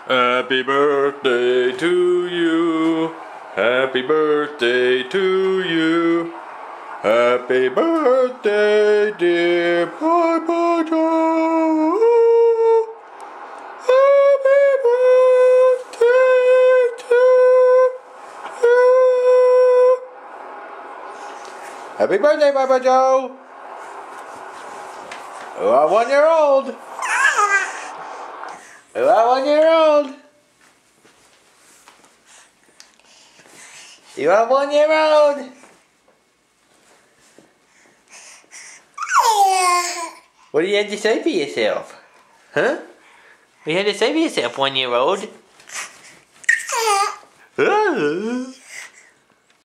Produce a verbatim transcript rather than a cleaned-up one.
Happy birthday to you. Happy birthday to you. Happy birthday, dear Papa Joe. Happy birthday to you. Happy birthday, Papa Joe. You are one year old. You are one year old. You are one year old. What do you have to say for yourself? Huh? What do you have to say for yourself, one year old?